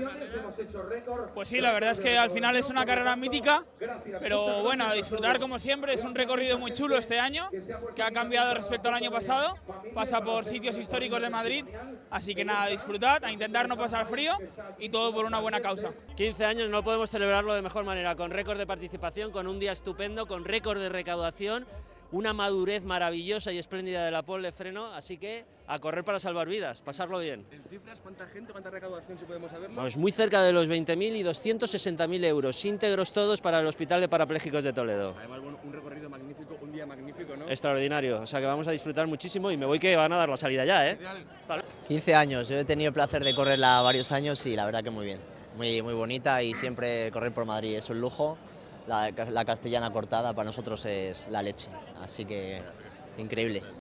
Pues sí, la verdad es que al final es una carrera mítica, pero bueno, a disfrutar como siempre. Es un recorrido muy chulo este año, que ha cambiado respecto al año pasado, pasa por sitios históricos de Madrid, así que nada, a disfrutar, a intentar no pasar frío y todo por una buena causa. 15 años no podemos celebrarlo de mejor manera, con récord de participación, con un día estupendo, con récord de recaudación, una madurez maravillosa y espléndida de la pole de freno, así que a correr para salvar vidas, pasarlo bien. ¿En cifras cuánta gente, cuánta recaudación, si podemos saberlo? Vamos, muy cerca de los 20.000 y 260.000 euros, íntegros todos para el Hospital de Parapléjicos de Toledo. Además, bueno, un recorrido magnífico, un día magnífico, ¿no? Extraordinario, o sea que vamos a disfrutar muchísimo y me voy que van a dar la salida ya, ¿eh? Hasta luego. 15 años, yo he tenido el placer de correrla varios años y la verdad que muy bien, muy bonita, y siempre correr por Madrid es un lujo. La castellana cortada para nosotros es la leche, así que increíble.